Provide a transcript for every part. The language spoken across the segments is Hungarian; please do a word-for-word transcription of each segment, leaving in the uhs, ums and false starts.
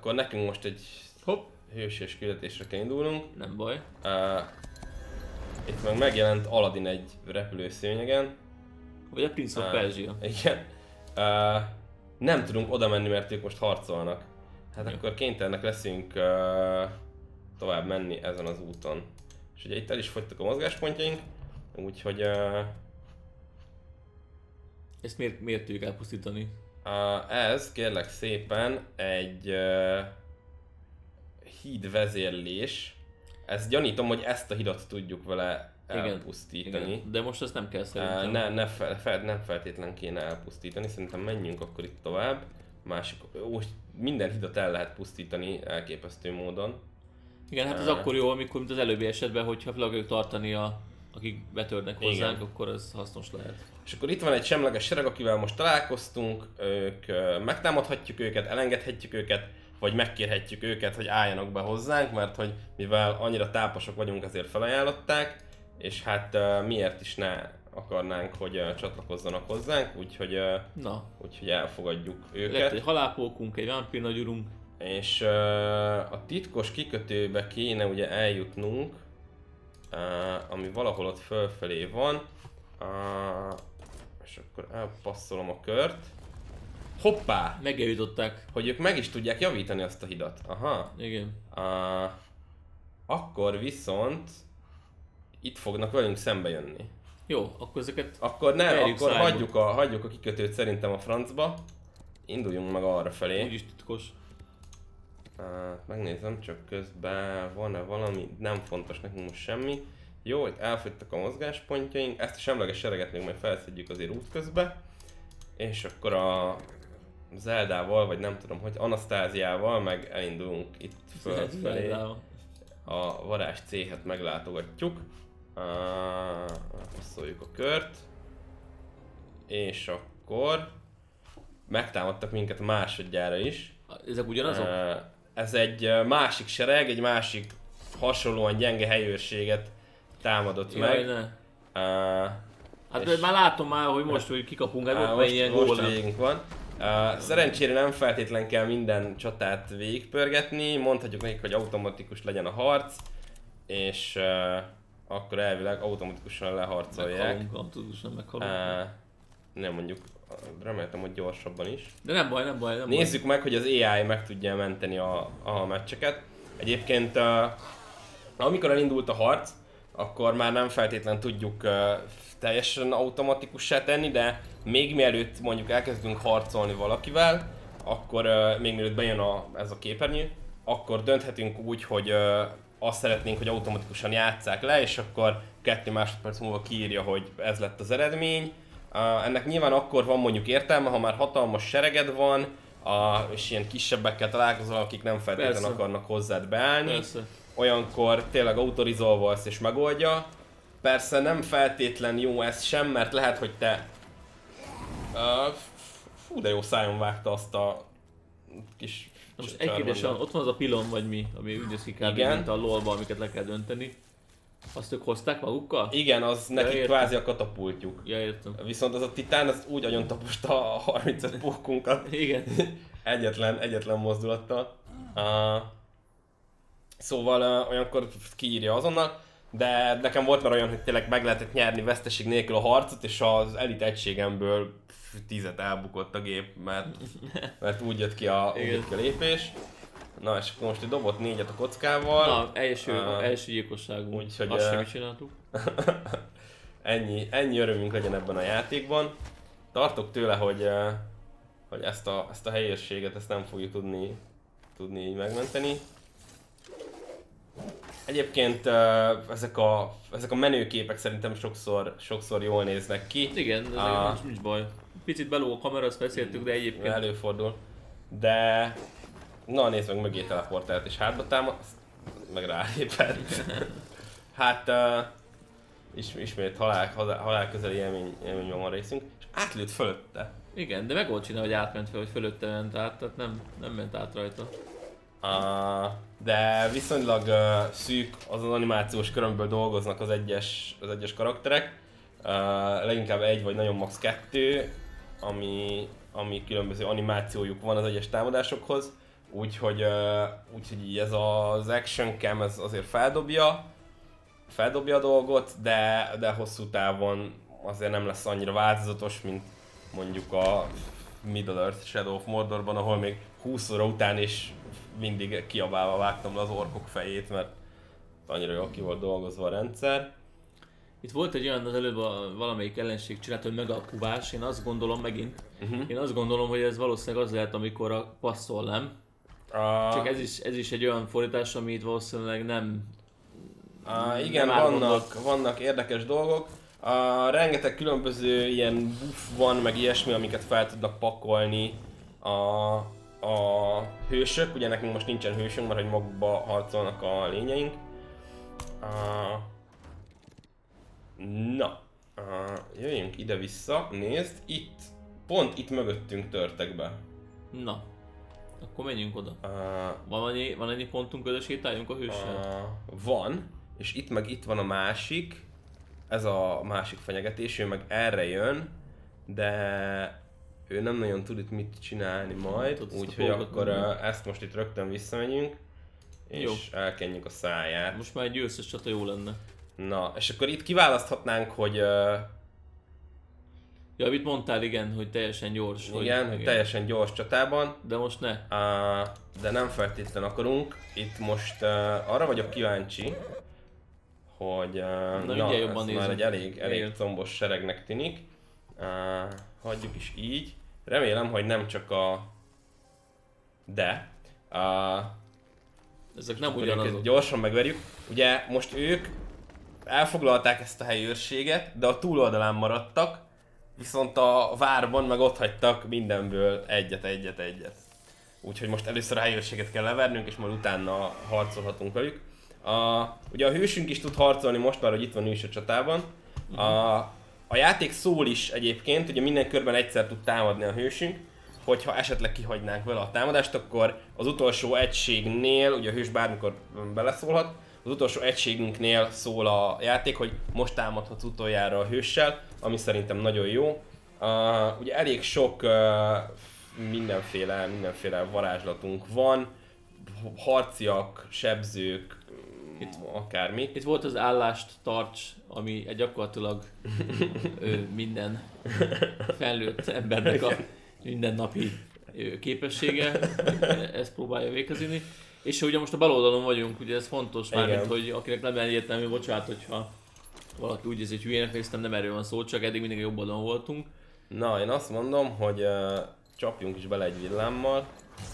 akkor nekünk most egy Hopp. hősies küldetésre kell indulnunk. Nem baj. Uh, itt meg megjelent Aladdin egy repülőszőnyegen. Vagy a Prince of uh, Persia. Igen. Uh, nem tudunk oda menni, mert ők most harcolnak. Hát Jó. akkor kénytelenek leszünk uh, tovább menni ezen az úton. És ugye itt el is fogytak a mozgáspontjaink, úgyhogy uh, Ezt miért, miért tudjuk elpusztítani? uh, ez kérlek szépen egy uh, híd vezérlés. Ezt gyanítom, hogy ezt a hidat tudjuk vele elpusztítani. Igen. De most ezt nem kell szerintem. Uh, ne, ne fel, fel, nem feltétlen kéne elpusztítani, szerintem menjünk akkor itt tovább. Másik, ó, minden hidat el lehet pusztítani elképesztő módon. Igen, hát ez uh, akkor jó, amikor mint az előbbi esetben, hogyha fel akarjuk tartani a, akik betörnek hozzánk, igen, akkor ez hasznos lehet. És akkor itt van egy semleges sereg, akivel most találkoztunk, ők, uh, megtámadhatjuk őket, elengedhetjük őket, vagy megkérhetjük őket, hogy álljanak be hozzánk, mert hogy mivel annyira táposok vagyunk, azért felajánlották, és hát uh, miért is ne akarnánk, hogy uh, csatlakozzanak hozzánk, úgyhogy, uh, Na. úgyhogy elfogadjuk őket. Lett egy halálpókunk, egy vámpír nagyurunk. És uh, a titkos kikötőbe kéne ugye eljutnunk, uh, ami valahol ott fölfelé van, uh, és akkor elpasszolom a kört. Hoppá! Megjavították. Hogy ők meg is tudják javítani azt a hidat. Aha. Igen. Uh, akkor viszont itt fognak velünk szembe jönni. Jó, akkor ezeket Akkor nem, akkor szájba. hagyjuk a, hagyjuk a kikötőt szerintem a francba. Induljunk meg arra felé. Úgyis titkos. Uh, megnézem, csak közben van-e valami, nem fontos nekünk most semmi. Jó, itt elfogytak a mozgáspontjaink, ezt a semleges sereget még majd felszedjük azért útközbe. És akkor a Zeldával, vagy nem tudom, hogy Anasztáziával meg elindulunk itt fölfelé. A varázs céhet meglátogatjuk. Uh, passzoljuk a kört. És akkor megtámadtak minket másodjára is. Ezek ugyanazok? Uh, ez egy másik sereg, egy másik hasonlóan gyenge helyőrséget támadott Jaj, meg. Ne. Uh, hát már látom már, hogy most, hogy kikapunk, hát uh, ott most, ilyen most gólem. végünk van. Uh, szerencsére nem feltétlen kell minden csatát végigpörgetni, mondhatjuk nekik, hogy automatikus legyen a harc, és uh, akkor elvileg automatikusan leharcolják. Meghalunk, automatikusan meghalunk. Uh, nem mondjuk, reméltem, hogy gyorsabban is. De nem baj, nem baj, nem Nézzük baj. meg, hogy az á i meg tudja menteni a, a meccseket. Egyébként uh, amikor elindult a harc, akkor már nem feltétlen tudjuk uh, teljesen automatikussá tenni, de még mielőtt mondjuk elkezdünk harcolni valakivel, akkor uh, még mielőtt bejön a, ez a képernyő, akkor dönthetünk úgy, hogy uh, azt szeretnénk, hogy automatikusan játsszák le, és akkor kettő másodperc múlva kiírja, hogy ez lett az eredmény. Uh, ennek nyilván akkor van mondjuk értelme, ha már hatalmas sereged van, uh, és ilyen kisebbekkel találkozol, akik nem feltétlenül Persze. akarnak hozzád beállni. Persze. Olyankor tényleg autorizolvalsz és megoldja. Persze nem feltétlen jó ez sem, mert lehet, hogy te... Uh, fú, de jó szájon vágta azt a kis... Na most egy kérdés van, ott van az a pilon vagy mi, ami úgy néz ki kb. Mint a lolba, amiket le kell dönteni. Azt ők hozták magukkal? Igen, az neki értem. kvázi a katapultjuk. Ja, értem. Viszont az a titán az úgy agyon taposta a harmincöt pókunkat. Igen. egyetlen, egyetlen mozdulattal. Uh, szóval uh, olyankor kiírja azonnal, de nekem volt már olyan, hogy tényleg meg lehetett nyerni veszteség nélkül a harcot, és az elit egységemből pff, tízet elbukott a gép, mert, mert úgy jött ki a, úgy jött ki a lépés. Na és akkor most egy dobott négyet a kockával. Na, első, uh, első gyilkosságunk. úgyhogy, Azt sem uh, is csináltuk. ennyi, ennyi örömünk legyen ebben a játékban. Tartok tőle, hogy, uh, hogy ezt, a, ezt a helyőrséget ezt nem fogjuk tudni, tudni így megmenteni. Egyébként uh, ezek, a, ezek a menőképek szerintem sokszor, sokszor jól néznek ki. Igen, ez Ah. nincs, nincs baj. Picit beló a kamera, ezt beszéltük, de egyébként... Előfordul. De... Na nézd meg, mögé teleportált és hátba támad, meg rálépett. Hát... Uh, is, ismét halál, halál, halál közeli élmény, élmény van a részünk, és átlőtt fölötte. Igen, de meg volt csinálni, hogy átment fel, hogy fölötte ment át, tehát nem, nem ment át rajta. Uh, de viszonylag uh, szűk az az animációs körömből dolgoznak az egyes, az egyes karakterek. Uh, leginkább egy vagy nagyon max. kettő, ami, ami különböző animációjuk van az egyes támadásokhoz. Úgyhogy, úgyhogy így ez az action cam ez azért feldobja, feldobja a dolgot, de, de hosszú távon azért nem lesz annyira változatos, mint mondjuk a Middle-earth Shadow of Mordorban, ahol még húsz óra után is mindig kiabálva vágtam le az orkok fejét, mert annyira jól ki volt dolgozva a rendszer. Itt volt egy olyan, az előbb a valamelyik ellenség csinált, hogy megalkuvás, én azt gondolom megint, uh-huh. én azt gondolom, hogy ez valószínűleg az lehet, amikor a passzol, nem? Uh, Csak ez is, ez is egy olyan fordítás, amit valószínűleg nem... Uh, igen, nem vannak, vannak érdekes dolgok. Uh, rengeteg különböző ilyen buff van, meg ilyesmi, amiket fel tudnak pakolni a, a hősök. Ugye nekünk most nincsen hősünk, mert hogy magukba harcolnak a lényeink. Uh, na, uh, jöjjünk ide-vissza, nézd, itt, pont itt mögöttünk törtek be. Na, akkor menjünk oda. Uh, van, annyi, van annyi pontunk, hogy sétáljunk a hőssel? Uh, van, és itt meg itt van a másik. Ez a másik fenyegetés, ő meg erre jön, de ő nem nagyon tud itt mit csinálni majd, úgyhogy akkor uh, ezt most itt rögtön visszamegyünk, és jó. Elkenjük a száját. Most már egy győztes csata jó lenne. Na, és akkor itt kiválaszthatnánk, hogy... Uh, ja, amit mondtál, igen, hogy teljesen gyors. Igen, hogy, hogy teljesen gyors csatában. De most ne. Uh, de nem feltétlen akarunk. Itt most uh, arra vagyok kíváncsi, hogy uh, na, na jobban ez már egy elég, elég combos seregnek tűnik. Uh, hagyjuk is így. Remélem, hogy nem csak a... De... Uh, Ezek nem ugyanazok. Gyorsan megverjük. Ugye most ők elfoglalták ezt a helyi őrséget, de a túloldalán maradtak, viszont a várban meg ott hagytak mindenből egyet, egyet, egyet. Úgyhogy most először a helyi őrséget kell levernünk, és majd utána harcolhatunk velük. A, ugye a hősünk is tud harcolni most már, hogy itt van ő is a csatában. A, a játék szól is egyébként, ugye minden körben egyszer tud támadni a hősünk. Hogyha esetleg kihagynánk vele a támadást, akkor az utolsó egységnél, ugye a hős bármikor beleszólhat, az utolsó egységünknél szól a játék, hogy most támadhatsz utoljára a hőssel, ami szerintem nagyon jó. Uh, ugye elég sok uh, mindenféle, mindenféle varázslatunk van, harciak, sebzők, itt, akármi. Itt volt az állást tarts, ami egy gyakorlatilag ő, minden felnőtt embernek a mindennapi képessége, ezt próbálja végezni. És ugye most a bal oldalon vagyunk, ugye ez fontos már, mint hogy akinek nem egyértelmű, bocsánat, hogyha valaki úgy érzi, hogy hülyének néztem, nem erről van szó, csak eddig mindig jobb oldalon voltunk. Na, én azt mondom, hogy uh, csapjunk is bele egy villámmal.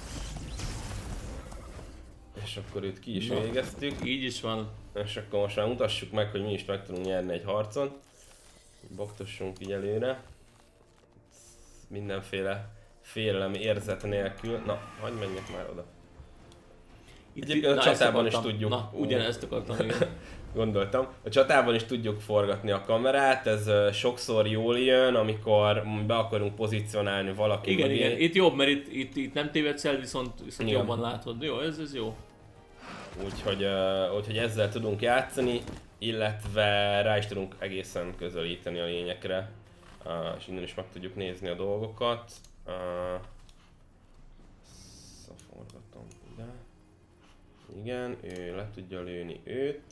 És akkor őt ki is Na, végeztük. Így is van. És akkor most már mutassuk meg, hogy mi is meg tudunk nyerni egy harcon. Baktossunk így előre. Mindenféle félelem érzet nélkül. Na, hagyj menjek már oda. Itt egyébként a csatában is tudjuk. Na, ugyanezt akartam, igen. Gondoltam. A csatában is tudjuk forgatni a kamerát, ez uh, sokszor jól jön, amikor be akarunk pozícionálni valakit. Igen, igen. Itt jobb, mert itt, itt, itt nem tévedsz el, viszont, viszont jobban látod. Jó, ez, ez jó. Úgyhogy, uh, úgyhogy ezzel tudunk játszani, illetve rá is tudunk egészen közelíteni a lényekre. Uh, és innen is meg tudjuk nézni a dolgokat. Uh, Szaforgatom ide. Igen, ő le tudja lőni őt.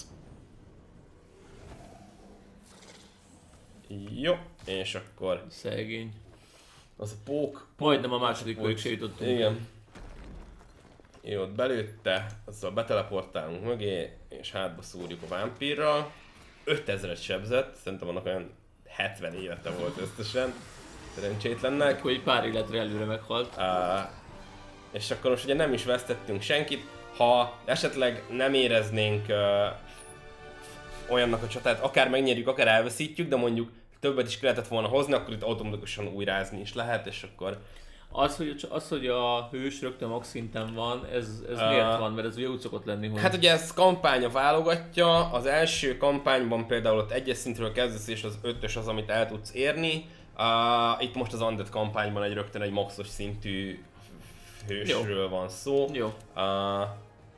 Jó, és akkor... Szegény. Az a pók... Majdnem a második kölyök se jutottunk. Igen. Ő ott belőtte, azzal beteleportálunk mögé, és hátba szúrjuk a vámpírral. ötezret sebzett, szerintem annak olyan hetven élete volt összesen. Szerencsétlennek. Akkor egy pár életre előre meghalt. Uh, és akkor most ugye nem is vesztettünk senkit. Ha esetleg nem éreznénk uh, olyannak a csatát, akár megnyerjük, akár elveszítjük, de mondjuk többet is lehetett volna hozni, akkor itt automatikusan újrázni is lehet, és akkor... Az, hogy, az, hogy a hős rögtön max szinten van, ez, ez uh, miért van? Mert ez ugye úgy szokott lenni, hogy... Hát ugye ez kampánya válogatja, az első kampányban például ott egyes szintről kezdesz, és az ötös az, amit el tudsz érni. Uh, itt most az Undead kampányban egy rögtön egy maxos szintű hősről Jó. van szó. Jó. Uh,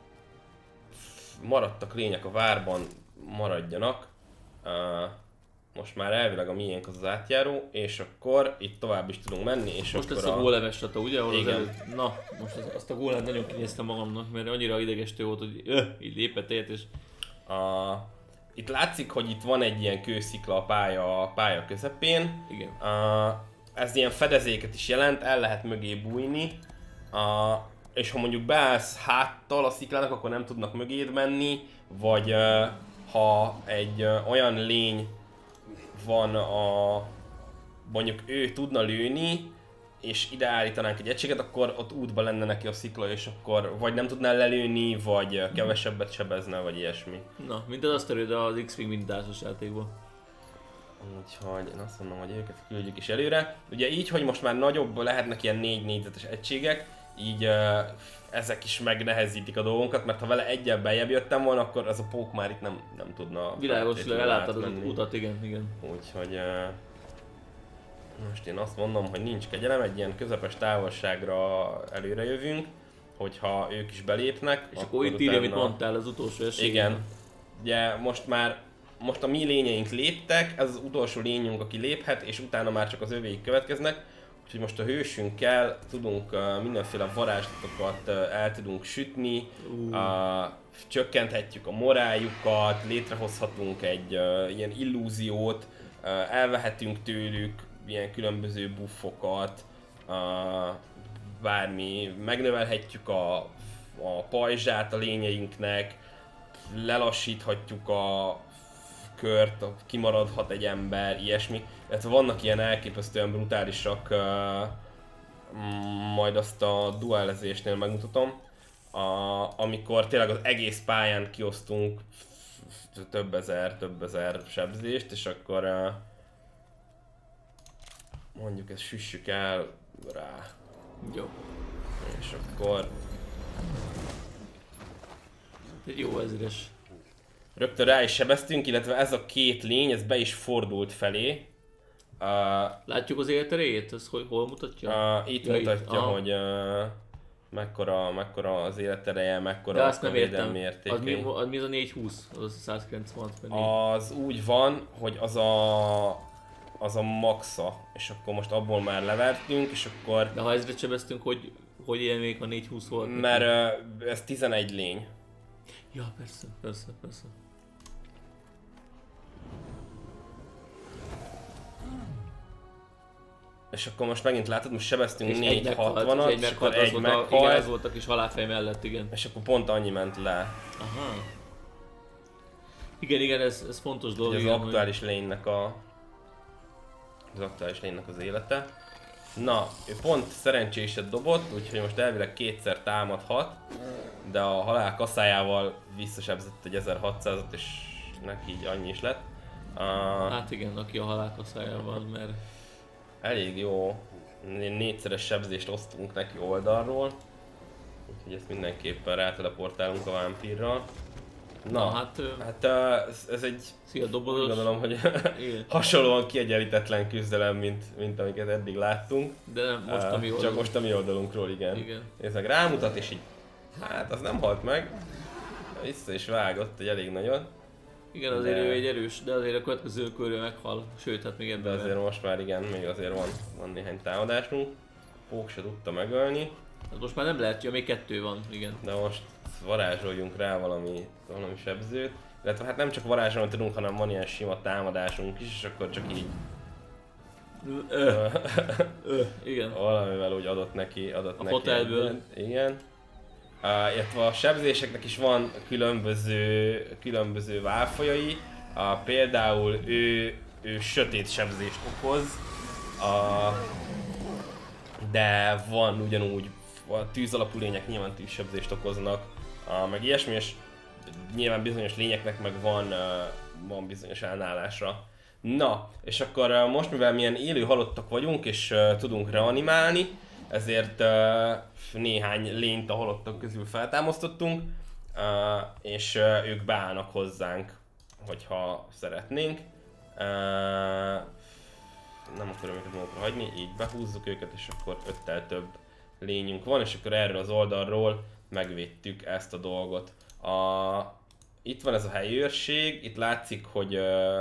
maradtak lények a várban, maradjanak. Uh, most már elvileg a miénk az az átjáró, és akkor itt tovább is tudunk menni, és most akkor lesz a a... gólemes csata, ugye? Ahol az Igen. előtt... Na, most az, azt a gólát nagyon kinéztem magamnak, mert annyira idegestő volt, hogy öh, így lépett egyet, és... A... Itt látszik, hogy itt van egy ilyen kőszikla a pálya, a pálya közepén. Igen. A... Ez ilyen fedezéket is jelent, el lehet mögé bújni. A... És ha mondjuk beállsz háttal a sziklának, akkor nem tudnak mögéd menni, vagy uh, ha egy uh, olyan lény van a... mondjuk ő tudna lőni, és ide állítanánk egy egységet, akkor ott útba lenne neki a szikla, és akkor vagy nem tudná lelőni, vagy kevesebbet sebezne, vagy ilyesmi. Na, mint az azt erőd az X-Wing mintásos játékban. Úgyhogy én azt mondom, hogy őket küldjük is előre. Ugye így, hogy most már nagyobb lehetnek ilyen négy négyzetes egységek, így uh, ezek is megnehezítik a dolgunkat, mert ha vele egyel beljebb jöttem volna, akkor az a pók már itt nem, nem tudna... Világos, leláttad az átmenni. utat, igen, igen. Úgyhogy uh, most én azt mondom, hogy nincs kegyelem, egy ilyen közepes távolságra előre jövünk, hogyha ők is belépnek. És akkor itt írja, amit mondtál, az utolsó esély. Igen. Ugye most már, most a mi lényeink léptek, ez az utolsó lényünk, aki léphet, és utána már csak az övéik következnek. Úgyhogy most a hősünkkel tudunk uh, mindenféle varázslatokat uh, el tudunk sütni, uh. Uh, csökkenthetjük a moráljukat, létrehozhatunk egy uh, ilyen illúziót, uh, elvehetünk tőlük ilyen különböző buffokat, uh, bármi, megnövelhetjük a, a pajzsát a lényeinknek, lelassíthatjuk a kört, kimaradhat egy ember, ilyesmi. Tehát vannak ilyen elképesztően brutálisak, uh, majd azt a duálezésnél megmutatom, a, amikor tényleg az egész pályán kiosztunk több ezer, több ezer sebzést, és akkor uh, mondjuk ezt süssük el rá. Jó. És akkor... Egy jó ezres. Rögtön rá is sebeztünk, illetve ez a két lény, ez be is fordult felé. Uh, Látjuk az életerejét? Ez hogy, hol mutatja? Uh, itt ja, mutatja, itt. hogy uh, mekkora, mekkora az életereje, mekkora de a azt nem értem. értéke. Az mi, az mi az a négyszázhúsz? Az a száz kilencvenhat per négy. Az úgy van, hogy az a, az a maxa, és akkor most abból már levertünk, és akkor... De ha ezret sebeztünk, hogy, hogy ilyen még a négyszázhúsz volt? Mert uh, ez tizenegy lény. Ja, persze, persze, persze. És akkor most megint látod, most sebeztünk És négyszázhatvanat, egy és akkor meghalt, egy az volt a, igen, meghalt, az volt a kis halálfej mellett, igen. és akkor pont annyi ment le. Aha. Igen, igen, ez, ez fontos dolog. Az igen, aktuális lénynek a... Az aktuális lénynek az élete. Na, ő pont szerencséset dobott, úgyhogy most elvileg kétszer támadhat, de a halál kaszájával visszasebzett egy ezerhatszázat, és neki így annyi is lett. Uh, Hát igen, aki a halál kaszájával, mert... elég jó, négyszeres sebzést osztunk neki oldalról, úgyhogy ezt mindenképpen ráteleportálunk a vámpírral. Na, Na hát... hát uh, ez, ez egy... Szia, dobozos. Gondolom, hogy hasonlóan kiegyenlítetlen küzdelem, mint, mint amiket eddig láttunk. De nem most a mi uh, oldalunkról. Csak most a mi oldalunkról, igen. Igen. Nézd meg, rámutat és így, hát az nem halt meg. Vissza is vágott egy elég nagyon. Igen, azért de... ő egy erős, de azért a következő körül meghal. Sőt, hát még De ebben. azért most már igen, még azért van, van néhány támadásunk. Pók se tudta megölni. Hát most már nem lehet, ja, még kettő van, igen. De most varázsoljunk rá valami, valami sebzőt. Illetve hát nem csak varázsolni tudunk, hanem van ilyen sima támadásunk is, és akkor csak így... Ö, ö, igen. Valamivel úgy adott neki, adott A neki. fotelből. Egyet. Igen. Uh, illetve a sebzéseknek is van különböző, különböző válfajai. Uh, például ő, ő sötét sebzést okoz, uh, de van ugyanúgy, a tűz alapú lények nyilván tűzsebzést okoznak, uh, meg ilyesmi, és nyilván bizonyos lényeknek meg van, uh, van bizonyos ellenállásra. Na, és akkor uh, most mivel milyen élő halottak vagyunk, és uh, tudunk reanimálni, ezért uh, néhány lényt a halottak közül feltámasztottunk, uh, és uh, ők beállnak hozzánk, hogyha szeretnénk. Uh, nem akarom őket magukra hagyni, így behúzzuk őket, és akkor öttel több lényünk van, és akkor erről az oldalról megvédtük ezt a dolgot. A, itt van ez a helyőrség, itt látszik, hogy uh,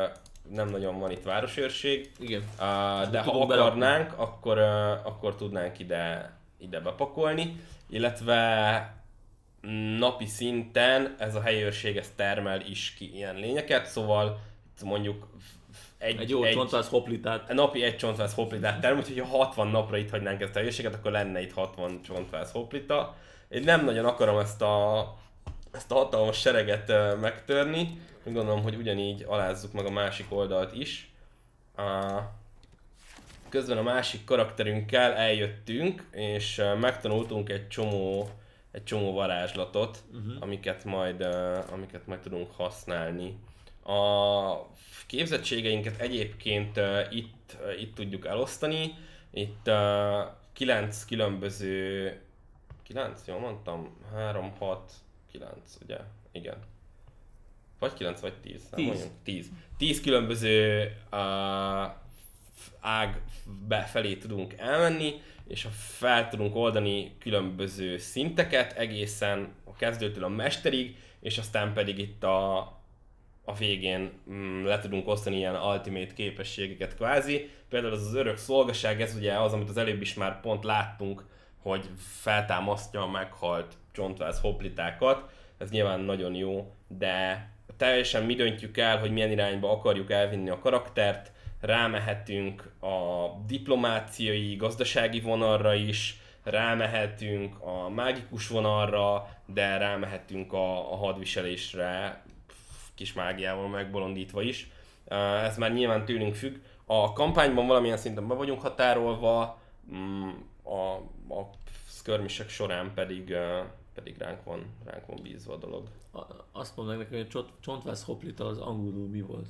nem nagyon van itt városőrség. Igen. Uh, de ha akarnánk, akkor, uh, akkor tudnánk ide, ide bepakolni, illetve napi szinten ez a helyőrség ez termel is ki ilyen lényeket, szóval mondjuk egy, egy jó csontváz hoplitát. Napi egy csontváz hoplitát termel, úgyhogy ha hatvan napra itt hagynánk ezt a helyőrséget, akkor lenne itt hatvan csontváz hoplita. Én nem nagyon akarom ezt a, ezt a hatalmas sereget uh, megtörni, gondolom, hogy ugyanígy alázzuk meg a másik oldalt is. Uh, közben a másik karakterünkkel eljöttünk, és uh, megtanultunk egy csomó egy csomó varázslatot, uh-huh. amiket, majd, uh, amiket majd tudunk használni. A képzettségeinket egyébként uh, itt, uh, itt tudjuk elosztani. Itt uh, kilenc különböző... kilenc? Jól mondtam? három, hat, kilenc, ugye? Igen. Vagy kilenc, vagy tíz. tíz. tíz. tíz különböző uh, ág befelé tudunk elmenni, és fel tudunk oldani különböző szinteket egészen a kezdőtől a mesterig, és aztán pedig itt a, a végén mm, le tudunk osztani ilyen ultimate képességeket kvázi. Például az az örök szolgaság, ez ugye az, amit az előbb is már pont láttunk, hogy feltámasztja a meghalt csontváz hoplitákat. Ez nyilván nagyon jó, de teljesen mi döntjük el, hogy milyen irányba akarjuk elvinni a karaktert. Rámehetünk a diplomáciai, gazdasági vonalra is, rámehetünk a mágikus vonalra, de rámehetünk a, a hadviselésre, kis mágiával megbolondítva is. Ez már nyilván tőlünk függ. A kampányban valamilyen szinten be vagyunk határolva, a, a skirmishek során pedig, pedig ránk van, ránk van bízva a dolog. Azt mondd meg nekem, hogy a csontváz hoplita az angolul mi volt?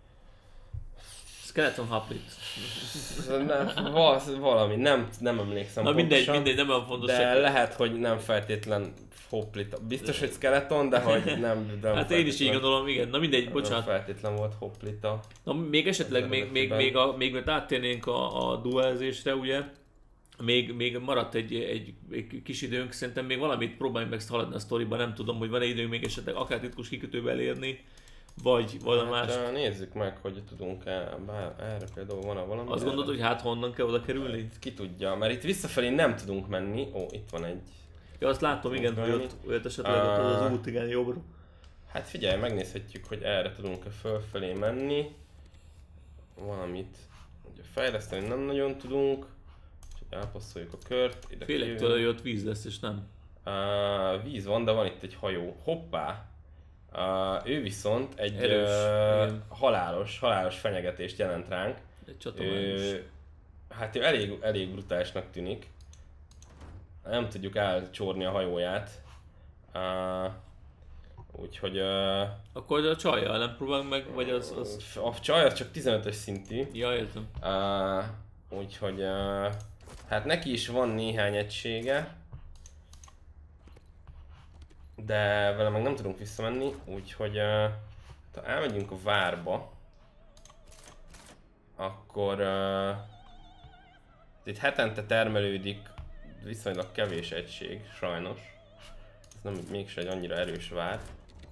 Skeleton Hoplit. Valami, nem, nem emlékszem Na pontosan, mindegy, mindegy, nem olyan fontos. De csak... lehet, hogy nem feltétlen hoplita. Biztos, hogy skeleton, de hogy nem... nem hát én is így gondolom, igen. Na mindegy, bocsánat. Nem feltétlen volt hoplita. Na még esetleg, még, még, még, a, még mert áttérnénk a, a duelzésre, ugye? Még, még maradt egy, egy, egy kis időnk, szerintem még valamit próbáljunk meg haladni a sztoriba, nem tudom, hogy van-e időnk még esetleg akár titkos kikötőbe elérni. Vagy valami hát, más. Nézzük meg, hogy tudunk-e, bár erre például van-e valami. Azt gondolod, hogy hát honnan kell oda kerülni? Ki tudja, mert itt visszafelé nem tudunk menni. Ó, itt van egy... Ja, azt látom, igen, hogy ott, ott esetleg uh, ott az út, igen, jobbra. Hát figyelj, megnézhetjük, hogy erre tudunk-e fölfelé menni. Valamit ugye fejleszteni nem nagyon tudunk. Úgyhogy elpasszoljuk a kört. Félek tőle, hogy ott víz lesz, és nem. Uh, víz van, de van itt egy hajó. Hoppá! Uh, ő viszont egy Erős, uh, halálos, halálos fenyegetést jelent ránk. Egy csatományos. Hát ő elég, elég brutálisnak tűnik. Nem tudjuk elcsórni a hajóját. Uh, úgyhogy... Uh, Akkor a csajjal nem próbálunk meg, vagy az... az... A csaj az csak tizenötös szintű. Ja, értem. Uh, úgyhogy... Uh, hát neki is van néhány egysége. De vele meg nem tudunk visszamenni, úgyhogy uh, ha elmegyünk a várba, akkor uh, itt hetente termelődik viszonylag kevés egység, sajnos. Ez nem mégse egy annyira erős vár.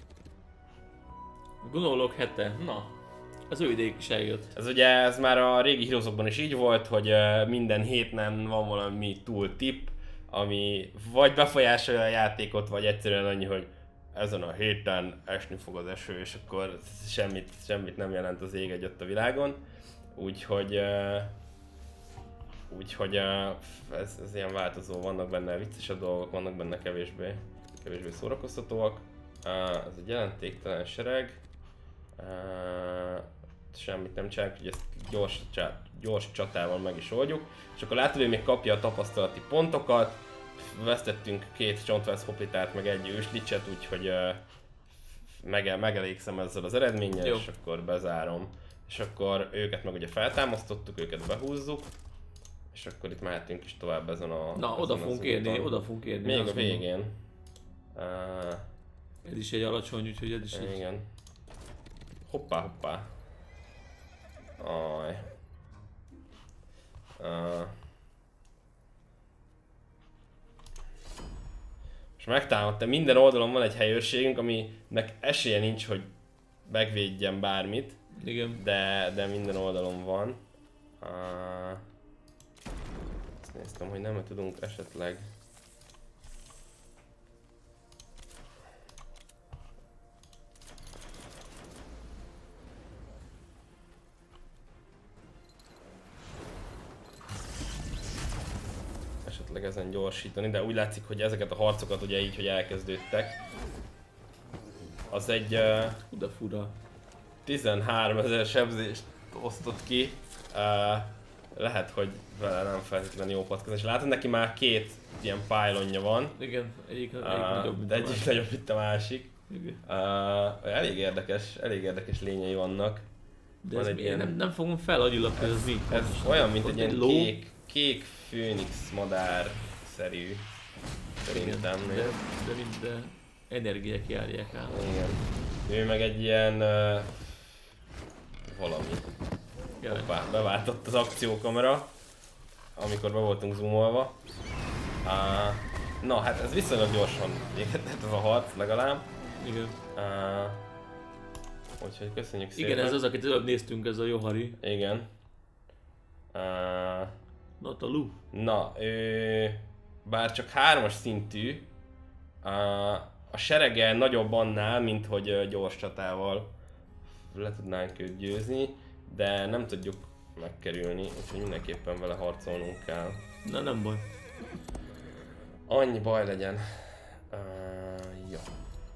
Gondolok hete, na, az ő idejük is eljött. Ez ugye, ez már a régi Heroesokban is így volt, hogy uh, minden héten van valami túl tip, ami vagy befolyásolja a játékot, vagy egyszerűen annyi, hogy ezen a héten esni fog az eső, és akkor semmit, semmit nem jelent az ég egyet a világon. Úgyhogy, uh, úgyhogy uh, ez, ez ilyen változó, vannak benne viccesebb dolgok, vannak benne kevésbé, kevésbé szórakoztatóak. Uh, ez egy jelentéktelen sereg. Uh, semmit nem csinálunk, hogy ezt gyors, gyors csatával meg is oldjuk. És akkor látod, hogy még kapja a tapasztalati pontokat. Vesztettünk két csontváz hoplitát, meg egy őslicset, úgyhogy uh, mege, megelégszem ezzel az eredménnyel, jó. És akkor bezárom. És akkor őket meg ugye feltámasztottuk, őket behúzzuk. És akkor itt mehetünk is tovább ezen a... Na, ezen oda fogunk érni, oda fogunk érni. Még a végén. Uh, ez is egy alacsony, úgyhogy ez is igen. Egy... Hoppá, hoppá. Aj. Uh. És megtámadta, minden oldalon van egy helyőrségünk, aminek esélye nincs, hogy megvédjen bármit. Igen. De, de minden oldalon van. Uh, azt néztem, hogy nem tudunk esetleg... esetleg ezen gyorsítani, de úgy látszik, hogy ezeket a harcokat ugye így, hogy elkezdődtek. Az egy uh, Uda fura. tizenháromezer sebzést osztott ki. Uh, lehet, hogy vele nem feltétlenül jó patkozás. Látod, neki már két ilyen pylonja van. Igen, egyik, egyik Uh, nagyobb, mint de egyik nagyobb, mint a másik. Igen. Uh, elég érdekes, elég érdekes lényei vannak. De Van ez egy ilyen... ilyen- nem, nem fogom felagyilag, hogy ez mi. Ez olyan, mint Ott egy ilyen ló. kék, kék főnix madár-szerű. Igen, Szerintem. de, de minden energiák járják át. Igen. Ő meg egy ilyen... Uh, valami. Jaj. Hoppá, beváltott az akciókamera, amikor be voltunk zoomolva. Uh, na hát ez viszonylag gyorsan végetett ez a harc legalább. Igen. Uh, úgyhogy köszönjük szépen. Igen, ez az, akit előbb néztünk, ez a Johari. Igen. Uh, Not a Lu. na, ő, bár csak hármas szintű, uh, a serege nagyobb annál, mint hogy uh, gyors csatával le tudnánk őt győzni, de nem tudjuk megkerülni, úgyhogy mindenképpen vele harcolnunk kell. Na nem baj. Annyi baj legyen. Uh, ja.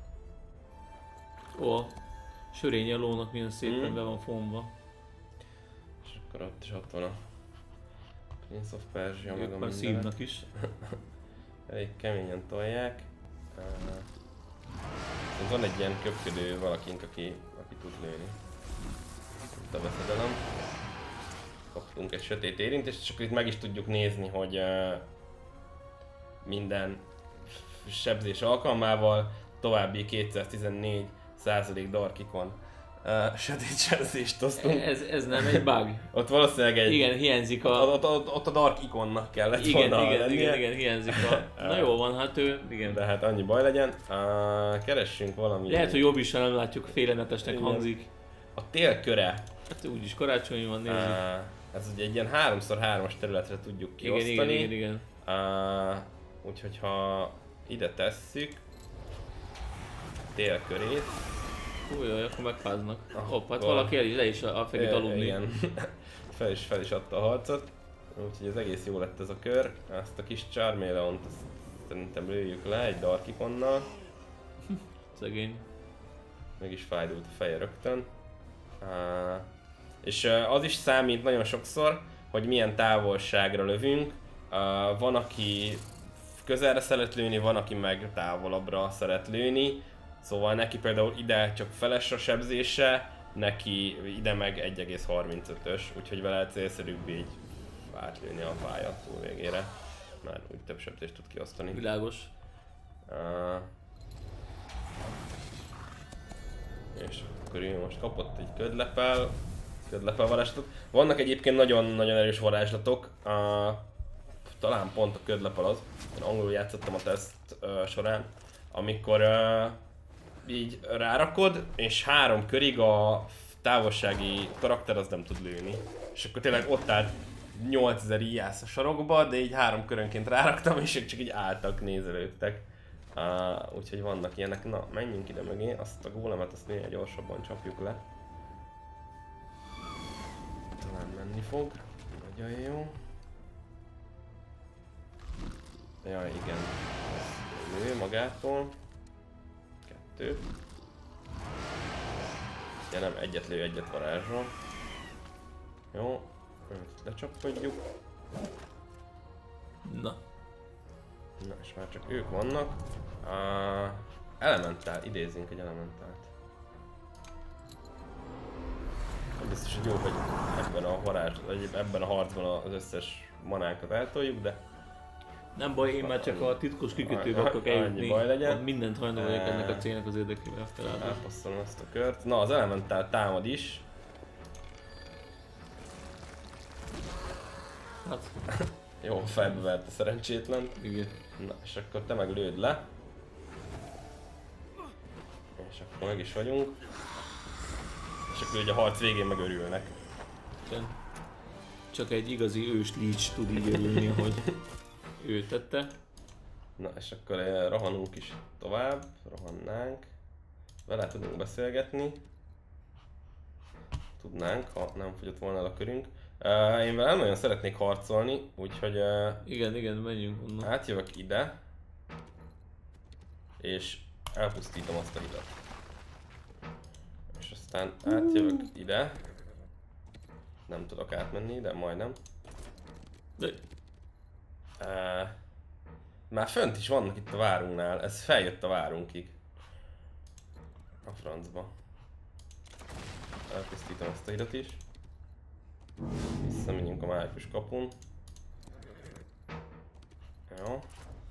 Ó, a sörényi a lónak milyen szépen Mm. be van fonva. És akkor ott is ott van a Prince of Persia, meg Ők a már mindenek. szívnak is. Elég keményen tolják. Uh, van egy ilyen köpködő valakink, aki, aki tud lőni. Itt a veszedelem. Kaptunk egy sötét érintést, és akkor itt meg is tudjuk nézni, hogy uh, minden sebzés alkalmával további kétszáztizennégy százalék Darkikon uh, sötét sebzést osztunk. Ez, ez nem egy bug. Ott valószínűleg egy... Igen, hiányzik a... Ott, ott, ott, ott a Dark Iconnak kellett Igen, volna igen, lennie. igen, igen, hiányzik a... Na jó van, hát ő, igen. De hát annyi baj legyen. Uh, keressünk valami... Lehet, hogy jobb is, ha nem látjuk, félelmetesnek Igen. hangzik. A télköre. Hát úgyis karácsony van, nézzük. Uh, ez ugye egy ilyen háromszor hármas területre tudjuk Igen, kiosztani. igen, igen, igen. Uh, úgyhogy ha ide tesszük télkörét. Hú, jaj, akkor megfáznak. Ah, Hopp, hát akkor- valaki el is, le is a feküdt Ö, aludni. Igen. fel, is, fel is adta a harcot. Úgyhogy ez egész jó lett ez a kör. Ezt a kis Charmeleont azt szerintem lőjük le egy Dark Iconnal. Szegény. Meg is fájdult a feje rögtön. Uh, és uh, az is számít nagyon sokszor, hogy milyen távolságra lövünk. Uh, van, aki közelre szeret lőni, van, aki meg távolabbra szeret lőni. Szóval neki például ide csak feles a sebzése, neki ide meg egy egész harmincötös, úgyhogy vele célszerűbb így átlőni a pálya túl végére. Már úgy több sebzést tud kiosztani. Világos. Uh, és akkor ő most kapott egy ködlepel, ködlepel varázslatot. Vannak egyébként nagyon-nagyon erős varázslatok, uh, talán pont a ködlepel az, én angolul játszottam a teszt uh, során, amikor uh, így rárakod, és három körig a távolsági karakter az nem tud lőni. És akkor tényleg ott állt nyolcezer íjász a sarokba, de így három körönként ráraktam, és ők csak így álltak, nézelődtek. Uh, úgyhogy vannak ilyenek. Na, menjünk ide mögé, azt a gólemet azt minél gyorsabban csapjuk le. Talán menni fog. Nagyon jó. Jaj, igen. Lő magától. Kettő. Ja nem, egyet lő, egyet varázsol. Jó. Őt lecsapkodjuk. Na. Na, és már csak ők vannak. Uh, elementál, idézzünk egy elementált. Nem biztos, hogy jó, hogy ebben a, varázs, ebben a harcban az összes manánkat eltoljuk, de Nem baj, én már csak a titkos kikötőbe Annyi akarok eljutni. baj legyen. Ott mindent hajlandó vagyok ennek a célnak az érdekében felállni. elpasszolom ezt a kört. Na, az elementál támad is. Hát, Jó, fejbe verte szerencsétlen. igen. Na, és akkor te meg lőd le. És akkor meg is vagyunk. És csak ugye a harc végén meg örülnek. Igen. Csak egy igazi ős Leech tud így örülni, hogy ő tette. Na és akkor eh, rohanunk is tovább, rohannánk. Vele tudunk beszélgetni. Tudnánk, ha nem fogyott volna el a körünk. Uh, én vele nem nagyon szeretnék harcolni, úgyhogy uh, Igen, igen, menjünk onnan. átjövök ide. És elpusztítom azt a hidat. És aztán átjövök ide. Nem tudok átmenni, de majdnem. De... Uh, már fönt is vannak itt a várunknál, ez feljött a várunkig. A francba. Elpusztítom azt a hidat is. Visszamegyünk a mágikus kapun. Jó.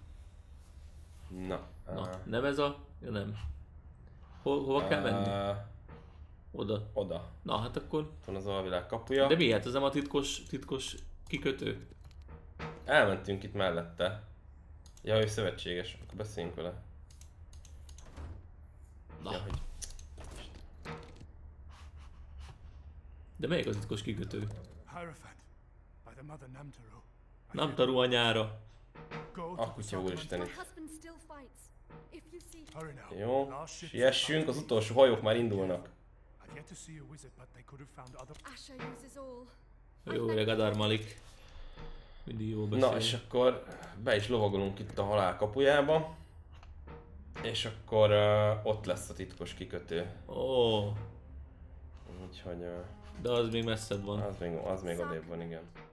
Na. Na, Uh, nem ez a... Ja, nem. Ho hova kell menni? uh, Oda. Oda. Na, hát akkor... Van az alvilág kapuja. De mi hát? Ez nem a titkos, titkos kikötő? Elmentünk itt mellette. Ja, ő szövetséges, akkor beszéljünk vele. Na. Ja, hogy... De melyik a titkos kikötő? Hierophant, by the mother Namtaru. Namtaru anyára. Go A to kutya the úristen My is. husband still fights. If you see, Hurry now. Jó, Last ship's siessünk, about az to utolsó hajók már indulnak. I've yet to see a wizard, but they could have found other. Asher uses all. Jó, ugye Gadar Malik. Mindig jó beszél. Na és akkor be is lovagolunk itt a halál kapujába. És akkor uh, ott lesz a titkos kikötő. Ó, Úgyhogy uh, de az még messzed van. az még, az még odébb van, igen.